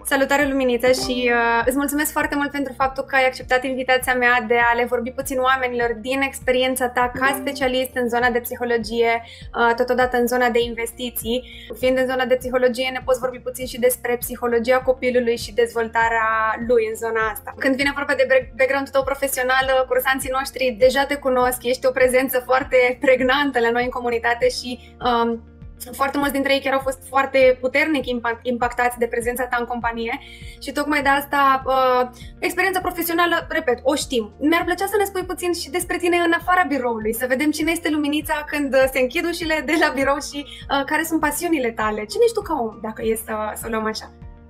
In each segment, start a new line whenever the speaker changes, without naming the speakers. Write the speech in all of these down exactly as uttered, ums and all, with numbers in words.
Salutare, Luminiță, și uh, îți mulțumesc foarte mult pentru faptul că ai acceptat invitația mea de a le vorbi puțin oamenilor din experiența ta ca specialist în zona de psihologie, uh, totodată în zona de investiții. Fiind în zona de psihologie, ne poți vorbi puțin și despre psihologia copilului și dezvoltarea lui în zona asta. Când vine vorba de background-ul tău profesional, cursanții noștri deja te cunosc, ești o prezență foarte pregnantă la noi în comunitate și um, foarte mulți dintre ei chiar au fost foarte puternic impactați de prezența ta în companie și tocmai de asta uh, experiența profesională, repet, o știm. Mi-ar plăcea să ne spui puțin și despre tine în afara biroului, să vedem cine este Luminița când se închid ușile de la birou și uh, care sunt pasiunile tale. Cine ești tu ca om, dacă e să, să o luăm așa?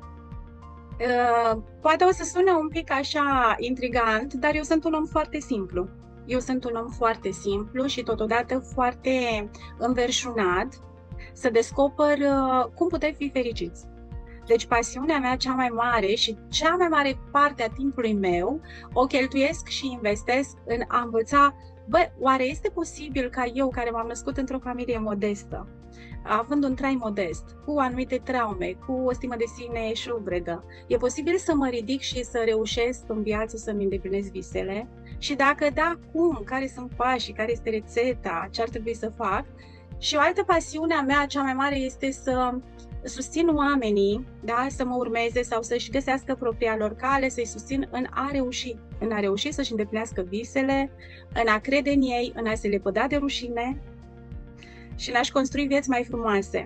Uh, poate o să sune un pic așa intrigant, dar eu sunt un om foarte simplu. Eu sunt un om foarte simplu și totodată foarte înverșunat să descoper uh, cum putem fi fericiți. Deci pasiunea mea cea mai mare și cea mai mare parte a timpului meu o cheltuiesc și investesc în a învăța, bă, oare este posibil ca eu, care m-am născut într-o familie modestă, având un trai modest, cu anumite traume, cu o stimă de sine șubredă, e posibil să mă ridic și să reușesc în viață să-mi îndeplinesc visele? Și dacă da, cum? Care sunt pașii? Care este rețeta? Ce ar trebui să fac? Și o altă pasiune a mea, cea mai mare, este să susțin oamenii, da, să mă urmeze sau să-și găsească propria lor cale, să-i susțin în a reuși, în a reuși să-și îndeplinească visele, în a crede în ei, în a se lepăda de rușine și în a-și construi vieți mai frumoase.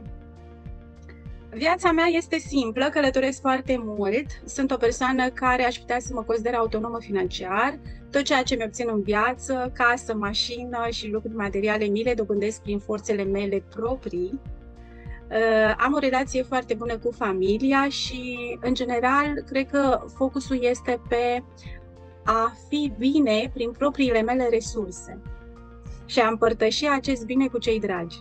Viața mea este simplă, călătoresc foarte mult, sunt o persoană care aș putea să mă consider autonomă financiar, tot ceea ce mi-obțin în viață, casă, mașină și lucruri materiale, mi le dobândesc prin forțele mele proprii. Am o relație foarte bună cu familia și, în general, cred că focusul este pe a fi bine prin propriile mele resurse și a împărtăși acest bine cu cei dragi.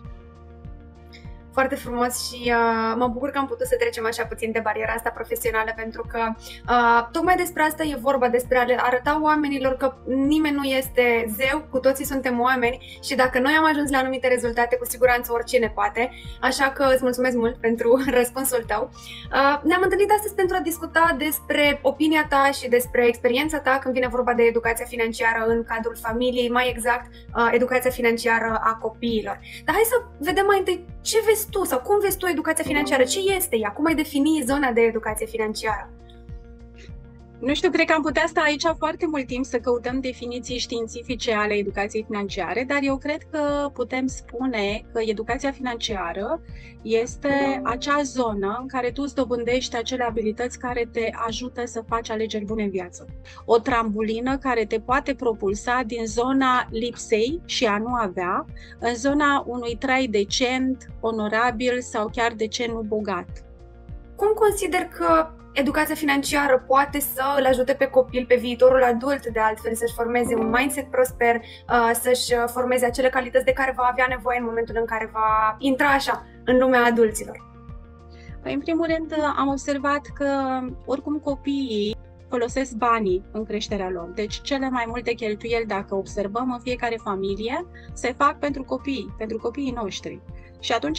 Foarte frumos și uh, mă bucur că am putut să trecem așa puțin de bariera asta profesională, pentru că uh, tocmai despre asta e vorba, despre a le arăta oamenilor că nimeni nu este zeu, cu toții suntem oameni și dacă noi am ajuns la anumite rezultate, cu siguranță oricine poate, așa că îți mulțumesc mult pentru răspunsul tău. Uh, ne-am întâlnit astăzi pentru a discuta despre opinia ta și despre experiența ta când vine vorba de educația financiară în cadrul familiei, mai exact uh, educația financiară a copiilor. Dar hai să vedem mai întâi ce vezi tu sau cum vezi tu educația financiară, ce este ea, cum ai defini zona de educație financiară?
Nu știu, cred că am putea sta aici foarte mult timp să căutăm definiții științifice ale educației financiare, dar eu cred că putem spune că educația financiară este acea zonă în care tu îți dobândești acele abilități care te ajută să faci alegeri bune în viață. O trambulină care te poate propulsa din zona lipsei și a nu avea, în zona unui trai decent, onorabil sau chiar, de ce nu, bogat.
Cum consider că educația financiară poate să îl ajute pe copil, pe viitorul adult, de altfel, să-și formeze un mindset prosper, să-și formeze acele calități de care va avea nevoie în momentul în care va intra așa în lumea adulților?
Păi, în primul rând, am observat că oricum copiii folosesc banii în creșterea lor. Deci cele mai multe cheltuieli, dacă observăm în fiecare familie, se fac pentru copii, pentru copiii noștri. Și atunci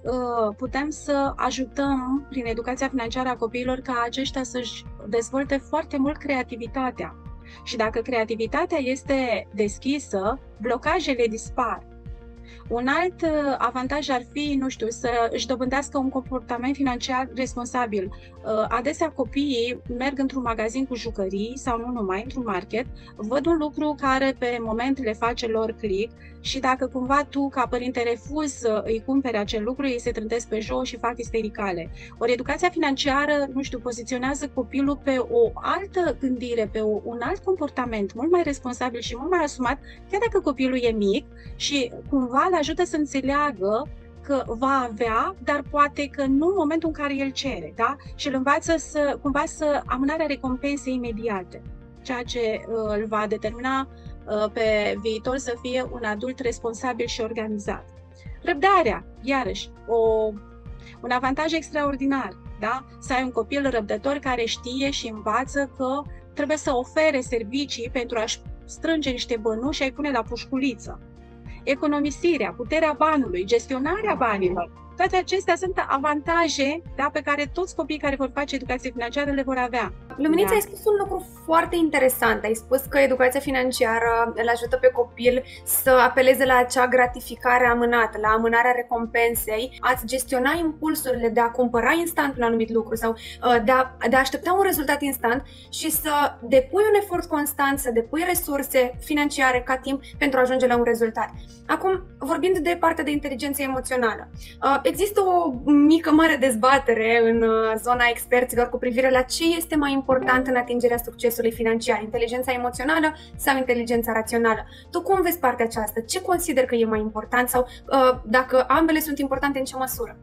putem să ajutăm prin educația financiară a copiilor ca aceștia să-și dezvolte foarte mult creativitatea. Și dacă creativitatea este deschisă, blocajele dispar. Un alt avantaj ar fi, nu știu, să își dobândească un comportament financiar responsabil. Adesea copiii merg într-un magazin cu jucării sau nu numai, într-un market, văd un lucru care pe moment le face lor click și dacă cumva tu, ca părinte, refuzi să îi cumperi acel lucru, ei se trântesc pe jos și fac istericale. Ori educația financiară, nu știu, poziționează copilul pe o altă gândire, pe o, un alt comportament mult mai responsabil și mult mai asumat, chiar dacă copilul e mic, și cumva îl ajută să înțeleagă că va avea, dar poate că nu în momentul în care el cere, da? Și îl învață să, cumva, să amânarea recompensei imediate, ceea ce uh, îl va determina uh, pe viitor să fie un adult responsabil și organizat. Răbdarea, iarăși, o, un avantaj extraordinar, da? Să ai un copil răbdător care știe și învață că trebuie să ofere servicii pentru a-și strânge niște bănuși și a-i pune la pușculiță. Economisirea, puterea banului, gestionarea banilor. Toate acestea sunt avantaje, da, pe care toți copiii care vor face educație financiară le vor avea.
Luminița,
Da.
ai spus un lucru foarte interesant. Ai spus că educația financiară îl ajută pe copil să apeleze la acea gratificare amânată, la amânarea recompensei, a-ți gestiona impulsurile de a cumpăra instant un anumit lucru sau uh, de a, de a aștepta un rezultat instant și să depui un efort constant, să depui resurse financiare ca timp pentru a ajunge la un rezultat. Acum, vorbind de partea de inteligență emoțională, uh, există o mică, mare dezbatere în uh, zona experților cu privire la ce este mai important în atingerea succesului financiar, inteligența emoțională sau inteligența rațională. Tu cum vezi partea aceasta? Ce consideri că e mai important sau uh, dacă ambele sunt importante, în ce măsură?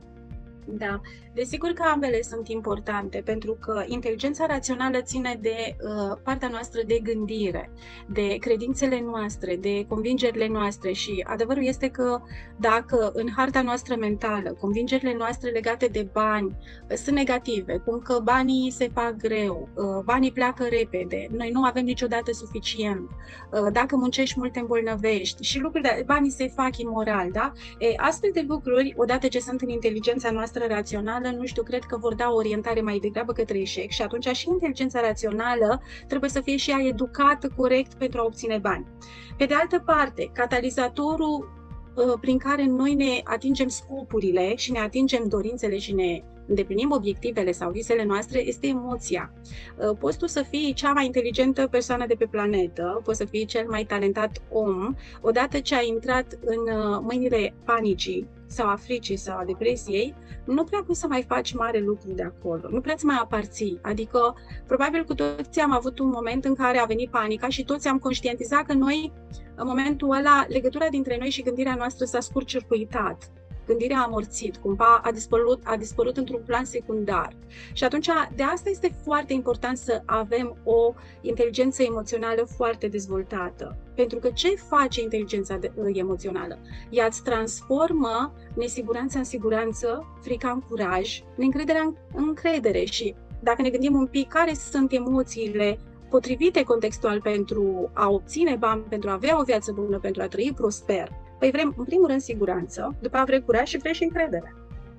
Da, desigur că ambele sunt importante, pentru că inteligența rațională ține de uh, partea noastră de gândire, de credințele noastre, de convingerile noastre și adevărul este că dacă în harta noastră mentală convingerile noastre legate de bani uh, sunt negative, cum că banii se fac greu, uh, banii pleacă repede, noi nu avem niciodată suficient, uh, dacă muncești mult te îmbolnăvești și lucrurile, banii se fac imoral, da? E, astfel de lucruri, odată ce sunt în inteligența noastră rațională, nu știu, cred că vor da o orientare mai degrabă către eșec și atunci și inteligența rațională trebuie să fie și ea educată corect pentru a obține bani. Pe de altă parte, catalizatorul prin care noi ne atingem scopurile și ne atingem dorințele și ne îndeplinim obiectivele sau visele noastre este emoția. Poți tu să fii cea mai inteligentă persoană de pe planetă, poți să fii cel mai talentat om, odată ce ai intrat în mâinile panicii sau a fricii sau a depresiei, nu prea poți să mai faci mare lucru de acolo, nu prea îți mai aparții. Adică, probabil cu toții am avut un moment în care a venit panica și toți am conștientizat că noi, în momentul ăla, legătura dintre noi și gândirea noastră s-a scurt-circuitat. Gândirea a amorțit, cumva a dispărut, a dispărut într-un plan secundar. Și atunci, de asta este foarte important să avem o inteligență emoțională foarte dezvoltată. Pentru că ce face inteligența de, emoțională? Ea îți transformă nesiguranța în siguranță, frica în curaj, neîncrederea în încredere. Și dacă ne gândim un pic care sunt emoțiile potrivite contextual pentru a obține bani, pentru a avea o viață bună, pentru a trăi prosper, păi vrem, în primul rând, siguranță, după aceea vrem curaj și vrem și încredere.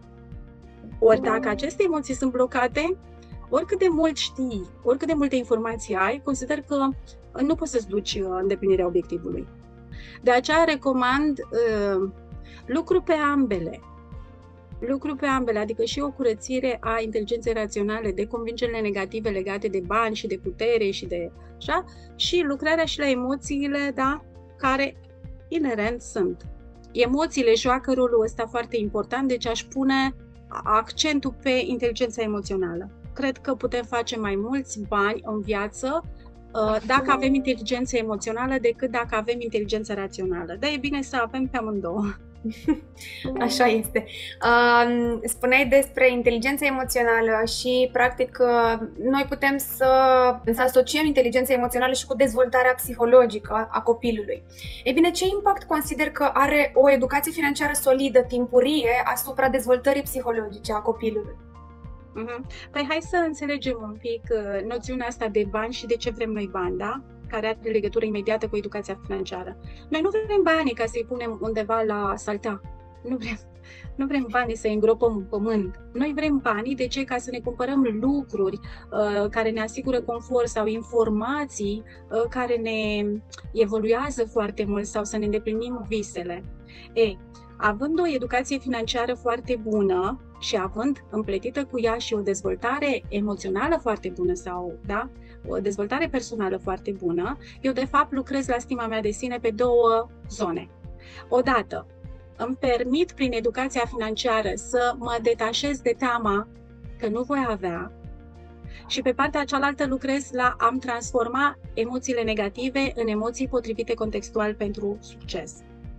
Ori dacă aceste emoții sunt blocate, oricât de mult știi, oricât de multe informații ai, consider că nu poți să-ți duci îndeplinirea obiectivului. De aceea recomand uh, lucru pe ambele. Lucru pe ambele, adică și o curățire a inteligenței raționale de convingerile negative legate de bani și de putere și de așa, și lucrarea și la emoțiile, da, care inerent sunt. Emoțiile joacă rolul ăsta foarte important, deci aș pune accentul pe inteligența emoțională. Cred că putem face mai mulți bani în viață dacă avem inteligență emoțională decât dacă avem inteligența rațională. Dar e bine să avem pe amândouă.
Așa este. Spuneai despre inteligența emoțională și, practic, noi putem să, să asociem inteligența emoțională și cu dezvoltarea psihologică a copilului. Ei bine, ce impact consider că are o educație financiară solidă, timpurie, asupra dezvoltării psihologice a copilului?
Uh-huh. Păi hai să înțelegem un pic uh, noțiunea asta de bani și de ce vrem noi bani, da? Care are legătură imediată cu educația financiară. Noi nu vrem banii ca să-i punem undeva la saltea. Nu vrem, nu vrem banii să-i îngropăm în pământ. Noi vrem banii, de ce? Ca să ne cumpărăm lucruri uh, care ne asigură confort sau informații uh, care ne evoluează foarte mult sau să ne îndeplinim visele. Ei, având o educație financiară foarte bună și având împletită cu ea și o dezvoltare emoțională foarte bună sau, da, o dezvoltare personală foarte bună, eu de fapt lucrez la stima mea de sine pe două zone. Odată, îmi permit prin educația financiară să mă detașez de teama că nu voi avea și pe partea cealaltă lucrez la a-mi transforma emoțiile negative în emoții potrivite contextual pentru succes.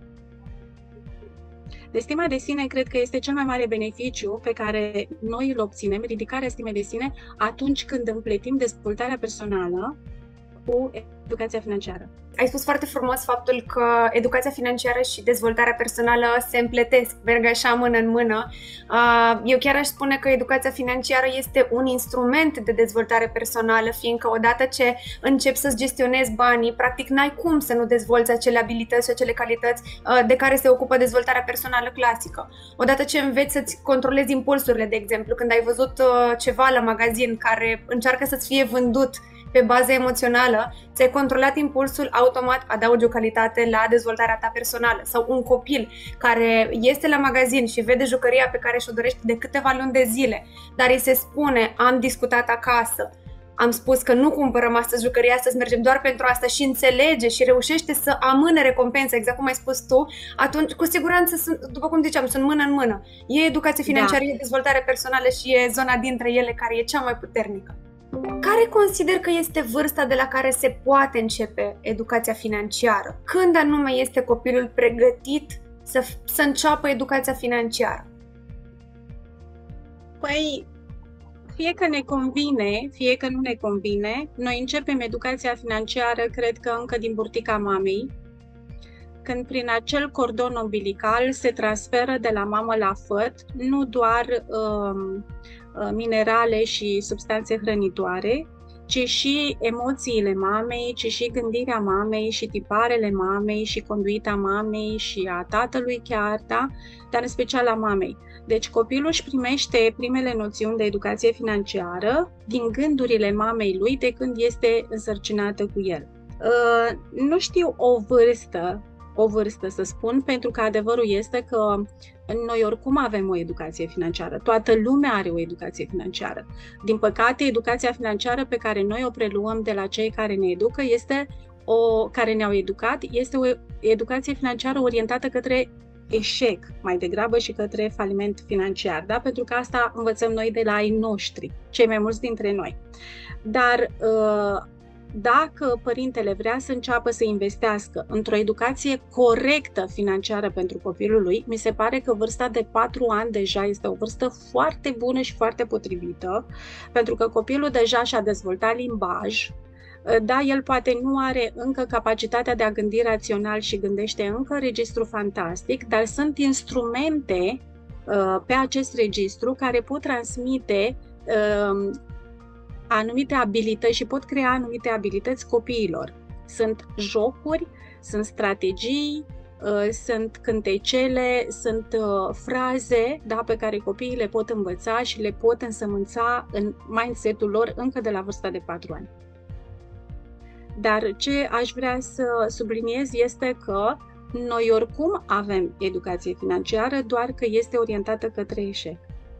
De stima de sine cred că este cel mai mare beneficiu pe care noi îl obținem, ridicarea stimei de sine, atunci când împletim dezvoltarea personală cu educația financiară.
Ai spus foarte frumos faptul că educația financiară și dezvoltarea personală se împletesc, merg așa mână în mână. Eu chiar aș spune că educația financiară este un instrument de dezvoltare personală, fiindcă odată ce începi să-ți gestionezi banii, practic n-ai cum să nu dezvolți acele abilități și acele calități de care se ocupă dezvoltarea personală clasică. Odată ce înveți să-ți controlezi impulsurile, de exemplu, când ai văzut ceva la magazin care încearcă să-ți fie vândut pe bază emoțională, ți-ai controlat impulsul, automat adaugi o calitate la dezvoltarea ta personală. Sau un copil care este la magazin și vede jucăria pe care și-o dorește de câteva luni de zile, dar îi se spune, am discutat acasă, am spus că nu cumpărăm astăzi jucăria, astăzi mergem doar pentru asta, și înțelege și reușește să amâne recompensa, exact cum ai spus tu, atunci cu siguranță, sunt, după cum ziceam, sunt mână în mână. E educație financiară, da. E dezvoltare personală și e zona dintre ele care e cea mai puternică. Care consider că este vârsta de la care se poate începe educația financiară? Când anume este copilul pregătit să, să înceapă educația financiară?
Păi, fie că ne convine, fie că nu ne convine, noi începem educația financiară, cred că încă din burtica mamei, când prin acel cordon umbilical se transferă de la mamă la făt nu doar um, minerale și substanțe hrănitoare, ci și emoțiile mamei, ci și gândirea mamei, și tiparele mamei, și conduita mamei, și a tatălui chiar, da? Dar în special a mamei. Deci copilul își primește primele noțiuni de educație financiară din gândurile mamei lui de când este însărcinată cu el. Uh, nu știu o vârstă, o vârstă să spun, pentru că adevărul este că noi oricum avem o educație financiară. Toată lumea are o educație financiară. Din păcate, educația financiară pe care noi o preluăm de la cei care ne educă este o care ne-au educat, este o educație financiară orientată către eșec, mai degrabă, și către faliment financiar, da? Pentru că asta învățăm noi de la ai noștri, cei mai mulți dintre noi. Dar dacă părintele vrea să înceapă să investească într-o educație corectă financiară pentru copilul lui, mi se pare că vârsta de patru ani deja este o vârstă foarte bună și foarte potrivită, pentru că copilul deja și-a dezvoltat limbaj. Da, el poate nu are încă capacitatea de a gândi rațional și gândește încă registru fantastic, dar sunt instrumente uh, pe acest registru care pot transmite uh, anumite abilități și pot crea anumite abilități copiilor. Sunt jocuri, sunt strategii, uh, sunt cântecele, sunt uh, fraze, da, pe care copiii le pot învăța și le pot însămânța în mindset-ul lor încă de la vârsta de patru ani. Dar ce aș vrea să subliniez este că noi oricum avem educație financiară, doar că este orientată către eșec.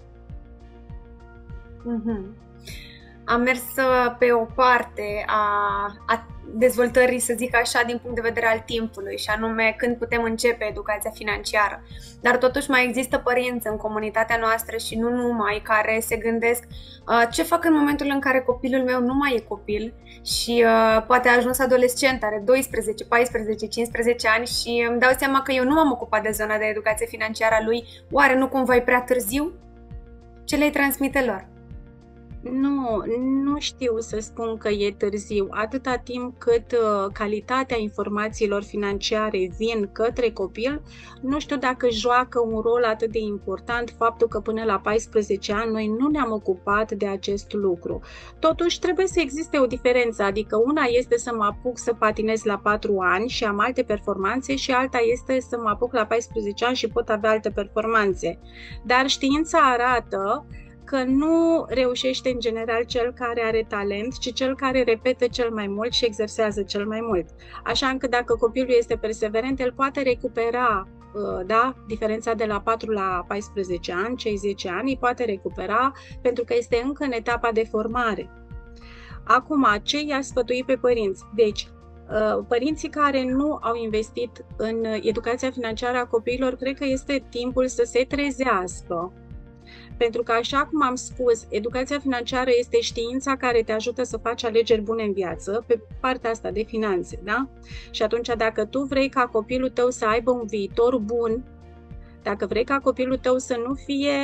Mm-hmm. Am mers pe o parte a, a dezvoltării, să zic așa, din punct de vedere al timpului, și anume când putem începe educația financiară. Dar totuși mai există părinți în comunitatea noastră și nu numai, care se gândesc uh, ce fac în momentul în care copilul meu nu mai e copil și uh, poate a ajuns adolescent, are doisprezece, paisprezece, cincisprezece ani și îmi dau seama că eu nu m-am ocupat de zona de educație financiară a lui. Oare nu cumva e prea târziu? Ce le transmite lor?
Nu, nu știu să spun că e târziu. Atâta timp cât uh, calitatea informațiilor financiare vin către copil, nu știu dacă joacă un rol atât de important faptul că până la paisprezece ani noi nu ne-am ocupat de acest lucru. Totuși trebuie să existe o diferență, adică una este să mă apuc să patinez la patru ani și am alte performanțe și alta este să mă apuc la paisprezece ani și pot avea alte performanțe. Dar știința arată că nu reușește în general cel care are talent, ci cel care repetă cel mai mult și exersează cel mai mult. Așa încât dacă copilul este perseverent, el poate recupera, da, diferența de la patru la paisprezece ani, cei zece ani, îi poate recupera pentru că este încă în etapa de formare. Acum, ce i-a sfătui pe părinți? Deci, părinții care nu au investit în educația financiară a copiilor, cred că este timpul să se trezească. Pentru că, așa cum am spus, educația financiară este știința care te ajută să faci alegeri bune în viață, pe partea asta de finanțe, da? Și atunci, dacă tu vrei ca copilul tău să aibă un viitor bun, dacă vrei ca copilul tău să nu fie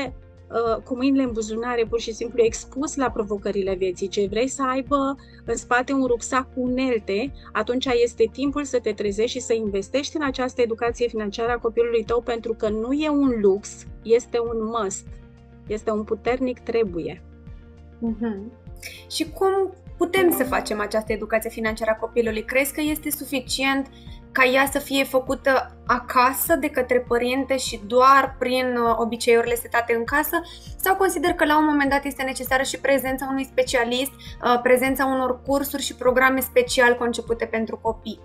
cu mâinile în buzunare, pur și simplu expus la provocările vieții, ce vrei să aibă în spate un rucsac cu unelte, atunci este timpul să te trezești și să investești în această educație financiară a copilului tău, pentru că nu e un lux, este un must, este un puternic trebuie.
Uh-huh. Și cum putem să facem această educație financiară a copilului? Crezi că este suficient ca ea să fie făcută acasă de către părinte și doar prin obiceiurile setate în casă? Sau consider că la un moment dat este necesară și prezența unui specialist, prezența unor cursuri și programe special concepute pentru copii?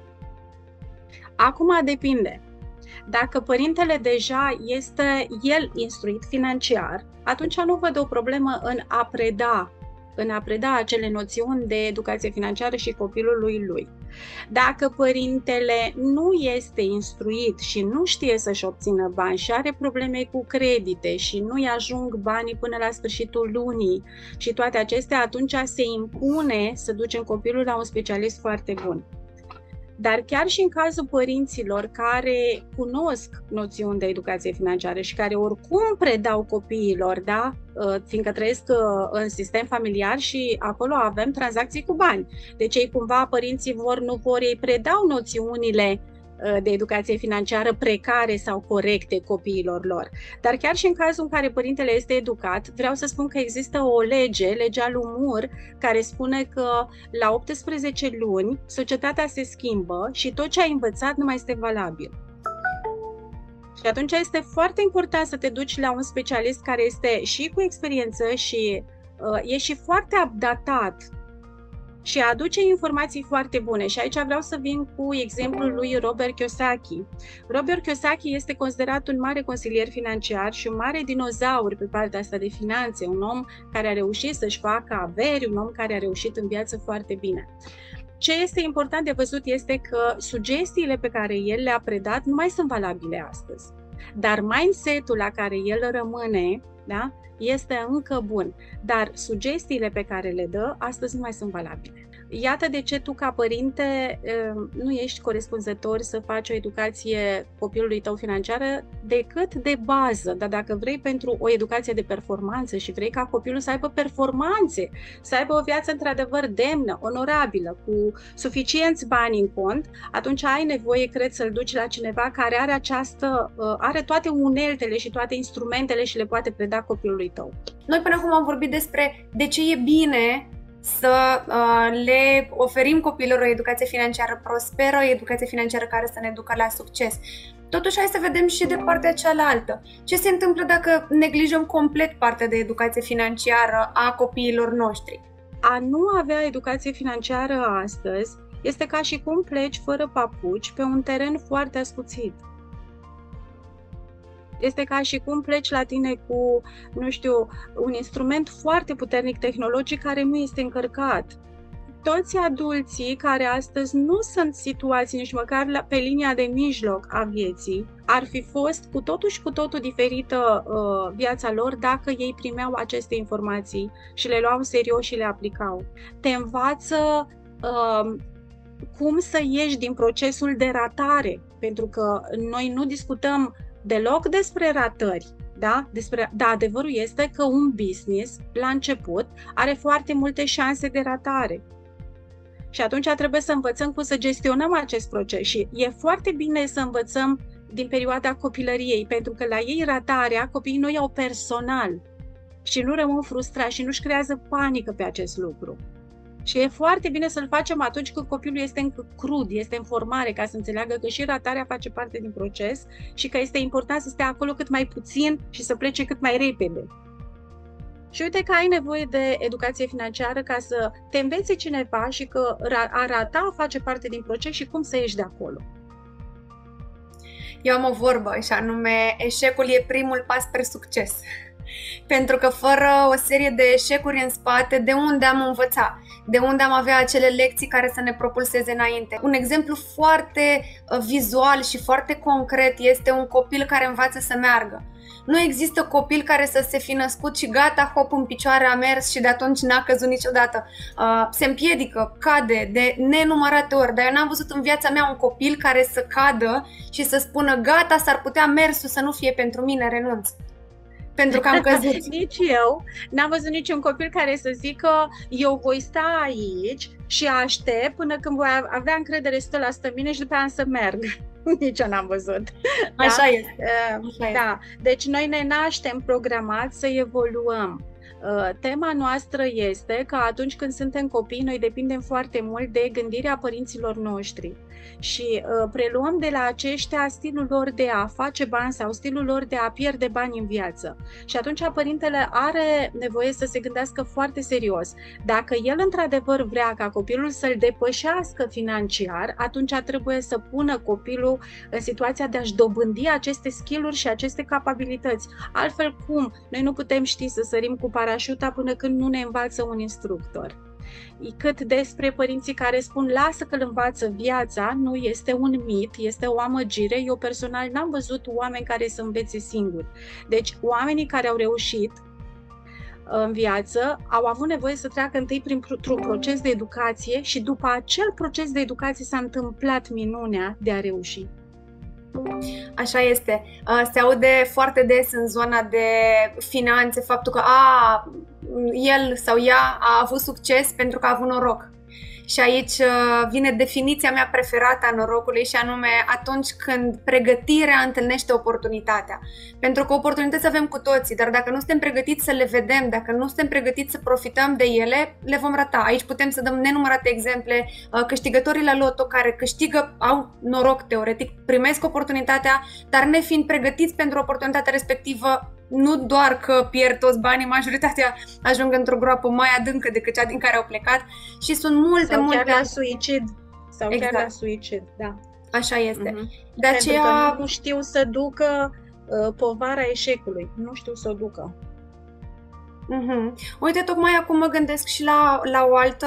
Acum depinde. Dacă părintele deja este el instruit financiar, atunci nu văd o problemă în a preda în a preda acele noțiuni de educație financiară și copilului lui. Dacă părintele nu este instruit și nu știe să-și obțină bani și are probleme cu credite și nu-i ajung banii până la sfârșitul lunii și toate acestea, atunci se impune să ducem copilul la un specialist foarte bun. Dar chiar și în cazul părinților care cunosc noțiuni de educație financiară și care oricum predau copiilor, da? Fiindcă trăiesc în sistem familiar și acolo avem tranzacții cu bani. Deci ei cumva, părinții vor, nu vor, ei predau noțiunile de educație financiară precare sau corecte copiilor lor. Dar chiar și în cazul în care părintele este educat, vreau să spun că există o lege, legea lui Moore, care spune că la optsprezece luni societatea se schimbă și tot ce ai învățat nu mai este valabil. Și atunci este foarte important să te duci la un specialist care este și cu experiență și uh, e și foarte updatat și aduce informații foarte bune. Și aici vreau să vin cu exemplul lui Robert Kiyosaki. Robert Kiyosaki este considerat un mare consilier financiar și un mare dinozaur pe partea asta de finanțe, un om care a reușit să-și facă averi, un om care a reușit în viață foarte bine. Ce este important de văzut este că sugestiile pe care el le-a predat nu mai sunt valabile astăzi, dar mindset-ul la care el rămâne, da, este încă bun, dar sugestiile pe care le dă astăzi nu mai sunt valabile. Iată de ce tu, ca părinte, nu ești corespunzător să faci o educație copilului tău financiară decât de bază. Dar dacă vrei pentru o educație de performanță și vrei ca copilul să aibă performanțe, să aibă o viață într-adevăr demnă, onorabilă, cu suficienți bani în cont, atunci ai nevoie, cred, să-l duci la cineva care are această, are toate uneltele și toate instrumentele și le poate preda copilului tău.
Noi până acum am vorbit despre de ce e bine să uh, le oferim copiilor o educație financiară prosperă, o educație financiară care să ne ducă la succes. Totuși, hai să vedem și de partea cealaltă. Ce se întâmplă dacă neglijăm complet partea de educație financiară a copiilor noștri?
A nu avea educație financiară astăzi este ca și cum pleci fără papuci pe un teren foarte ascuțit. Este ca și cum pleci la tine cu, nu știu, un instrument foarte puternic tehnologic care nu este încărcat. Toți adulții care astăzi nu sunt situați nici măcar la, pe linia de mijloc a vieții, ar fi fost cu totul și cu totul diferită uh, viața lor dacă ei primeau aceste informații și le luau în serios și le aplicau. Te învață uh, cum să ieși din procesul de ratare, pentru că noi nu discutăm deloc despre ratări, da? Despre, da, adevărul este că un business, la început, are foarte multe șanse de ratare. Și atunci trebuie să învățăm cum să gestionăm acest proces. Și e foarte bine să învățăm din perioada copilăriei, pentru că la ei ratarea, copiii nu iau personal și nu rămân frustrați și nu-și creează panică pe acest lucru. Și e foarte bine să-l facem atunci când copilul este încă crud, este în formare, ca să înțeleagă că și ratarea face parte din proces și că este important să stea acolo cât mai puțin și să plece cât mai repede. Și uite că ai nevoie de educație financiară ca să te învețe cineva și că a rata face parte din proces și cum să ieși de acolo.
Eu am o vorbă și anume, eșecul e primul pas spre succes. Pentru că fără o serie de eșecuri în spate, de unde am învățat? De unde am avea acele lecții care să ne propulseze înainte? Un exemplu foarte vizual și foarte concret este un copil care învață să meargă. Nu există copil care să se fi născut și gata, hop, în picioare a mers și de atunci n-a căzut niciodată. Uh, se împiedică, cade de nenumărate ori, dar eu n-am văzut în viața mea un copil care să cadă și să spună gata, s-ar putea mersul să nu fie pentru mine, renunț. pentru că am căzut.
Nici eu. N-am văzut niciun copil care să zică eu voi sta aici și aștept până când voi avea încredere o sută la sută în mine și după aia să merg. Nici eu n-am văzut.
Așa
da?
este.
Așa da. Este. Deci noi ne naștem programați să evoluăm. Tema noastră este că atunci când suntem copii, noi depindem foarte mult de gândirea părinților noștri și uh, preluăm de la aceștia stilul lor de a face bani sau stilul lor de a pierde bani în viață. Și atunci părintele are nevoie să se gândească foarte serios. Dacă el într-adevăr vrea ca copilul să-l depășească financiar, atunci trebuie să pună copilul în situația de a-și dobândi aceste skill-uri și aceste capabilități. Altfel cum? Noi nu putem ști să sărim cu parașuta până când nu ne învață un instructor. Cât despre părinții care spun lasă că îl învață viața, nu, este un mit, este o amăgire. Eu personal n-am văzut oameni care să învețe singuri. Deci oamenii care au reușit în viață au avut nevoie să treacă întâi printr-un proces de educație și după acel proces de educație s-a întâmplat minunea de a reuși.
Așa este. Se aude foarte des în zona de finanțe faptul că a, el sau ea a avut succes pentru că a avut noroc. Și aici vine definiția mea preferată a norocului și anume atunci când pregătirea întâlnește oportunitatea. Pentru că oportunități avem cu toții, dar dacă nu suntem pregătiți să le vedem, dacă nu suntem pregătiți să profităm de ele, le vom rata. Aici putem să dăm nenumărate exemple. Câștigătorii la loto care câștigă, au noroc teoretic, primesc oportunitatea, dar nefiind pregătiți pentru oportunitatea respectivă, nu doar că pierd toți banii, majoritatea ajung într-o groapă mai adâncă decât cea din care au plecat și sunt multe,
sau
multe...
Sau chiar la suicid. Sau
exact.
chiar la suicid, da.
Așa este.
Uh-huh.
De aceea...
Pentru că nu știu să ducă uh, povara eșecului. Nu știu să o ducă.
Uh-huh. Uite, tocmai acum mă gândesc și la, la o altă,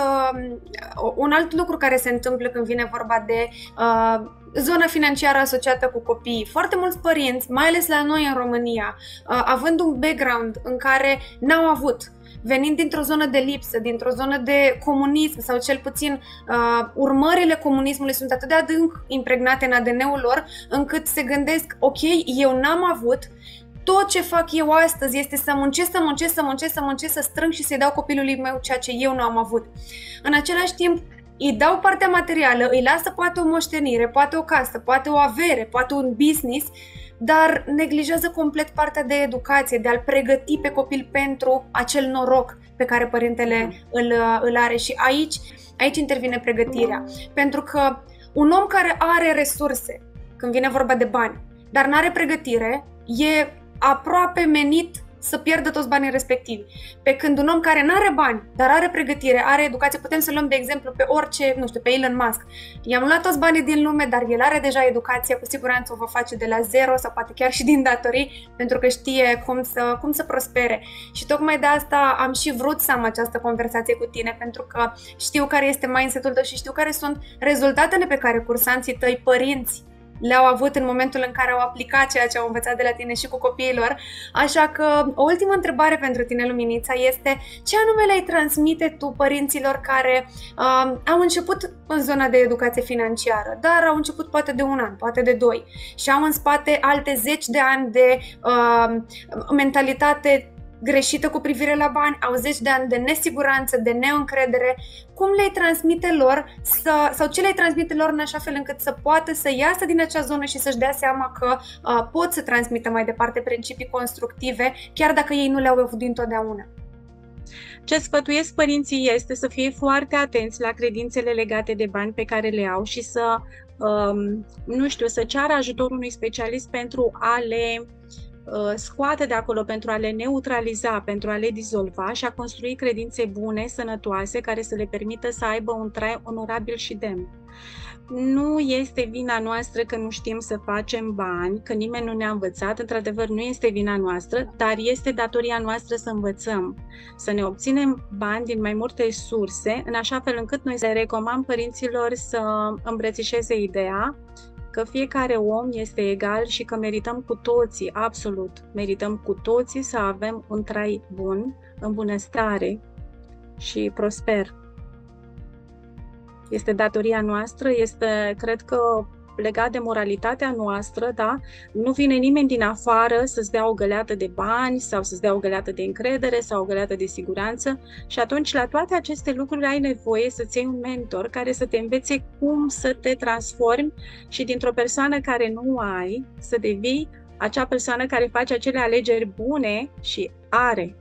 un alt lucru care se întâmplă când vine vorba de uh, zona financiară asociată cu copiii. Foarte mulți părinți, mai ales la noi în România, uh, având un background în care n-au avut, venind dintr-o zonă de lipsă, dintr-o zonă de comunism sau cel puțin uh, urmările comunismului sunt atât de adânc impregnate în A D N-ul lor, încât se gândesc, ok, eu n-am avut, tot ce fac eu astăzi este să muncesc, să muncesc, să muncesc, să muncesc, să strâng și să-i dau copilului meu ceea ce eu nu am avut. În același timp, îi dau partea materială, îi lasă poate o moștenire, poate o casă, poate o avere, poate un business, dar neglijează complet partea de educație, de a-l pregăti pe copil pentru acel noroc pe care părintele îl, îl are. Și aici, aici intervine pregătirea. Pentru că un om care are resurse, când vine vorba de bani, dar nu are pregătire, e aproape menit să pierdă toți banii respectivi. Pe când un om care nu are bani, dar are pregătire, are educație, putem să luăm de exemplu pe orice, nu știu, pe Elon Musk. I-am luat toți banii din lume, dar el are deja educație, cu siguranță o va face de la zero sau poate chiar și din datorii, pentru că știe cum să, cum să prospere. Și tocmai de asta am și vrut să am această conversație cu tine, pentru că știu care este mindset-ul tău și știu care sunt rezultatele pe care cursanții tăi, părinți, le-au avut în momentul în care au aplicat ceea ce au învățat de la tine și cu copiilor. Așa că o ultimă întrebare pentru tine, Luminița, este ce anume le-ai transmite tu părinților care uh, au început în zona de educație financiară, dar au început poate de un an, poate de doi și au în spate alte zeci de ani de uh, mentalitate greșită cu privire la bani, au zeci de ani de nesiguranță, de neîncredere. Cum le transmite lor să, sau ce le transmite lor în așa fel încât să poată să iasă din acea zonă și să-și dea seama că uh, pot să transmită mai departe principii constructive, chiar dacă ei nu le-au avut dintotdeauna?
Ce sfătuiesc părinții este să fie foarte atenți la credințele legate de bani pe care le au și să, um, nu știu, să ceară ajutorul unui specialist pentru a le scoate de acolo, pentru a le neutraliza, pentru a le dizolva și a construi credințe bune, sănătoase, care să le permită să aibă un trai onorabil și demn. Nu este vina noastră că nu știm să facem bani, că nimeni nu ne-a învățat, într-adevăr nu este vina noastră, dar este datoria noastră să învățăm, să ne obținem bani din mai multe surse, în așa fel încât noi să recomand părinților să îmbrățișeze ideea că fiecare om este egal și că merităm cu toții, absolut, merităm cu toții să avem un trai bun, în bunăstare și prosper. Este datoria noastră, este, cred că legat de moralitatea noastră, da? Nu vine nimeni din afară să-ți dea o găleată de bani sau să-ți dea o găleată de încredere sau o găleată de siguranță și atunci la toate aceste lucruri ai nevoie să-ți iei un mentor care să te învețe cum să te transformi și dintr-o persoană care nu ai să devii acea persoană care face acele alegeri bune și are.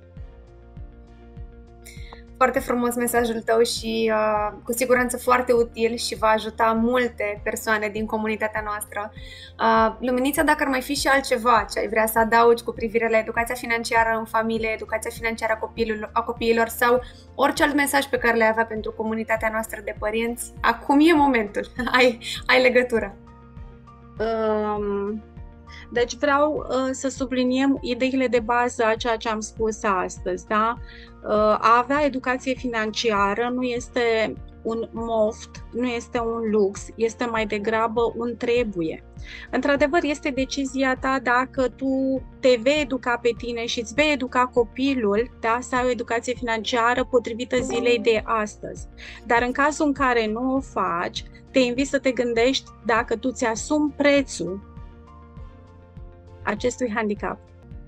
Foarte frumos mesajul tău și uh, cu siguranță foarte util și va ajuta multe persoane din comunitatea noastră. Uh, Luminița, dacă ar mai fi și altceva ce ai vrea să adaugi cu privire la educația financiară în familie, educația financiară a copiilor, a copiilor sau orice alt mesaj pe care le-ai avea pentru comunitatea noastră de părinți, acum e momentul, ai, ai legătură.
Um... Deci vreau uh, să subliniem ideile de bază a ceea ce am spus astăzi. Da? Uh, a avea educație financiară nu este un moft, nu este un lux, este mai degrabă un trebuie. Într-adevăr, este decizia ta dacă tu te vei educa pe tine și îți vei educa copilul, da, să ai o educație financiară potrivită zilei de astăzi. Dar în cazul în care nu o faci, te invit să te gândești dacă tu ți asumi prețul acestui handicap.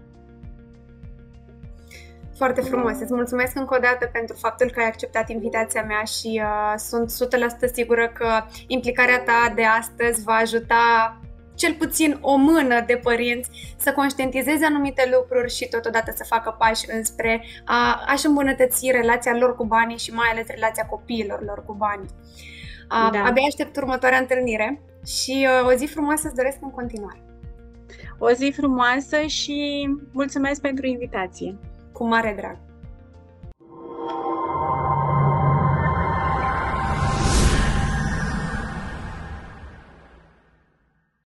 Foarte frumos. Îți mulțumesc încă o dată pentru faptul că ai acceptat invitația mea și uh, sunt o sută la sută sigură că implicarea ta de astăzi va ajuta cel puțin o mână de părinți să conștientizeze anumite lucruri și totodată să facă pași înspre a, a-și îmbunătăți relația lor cu banii și mai ales relația copiilor lor cu banii. Uh, da. Abia aștept următoarea întâlnire și uh, o zi frumoasă îți doresc în continuare.
O zi frumoasă și mulțumesc pentru invitație.
Cu mare drag!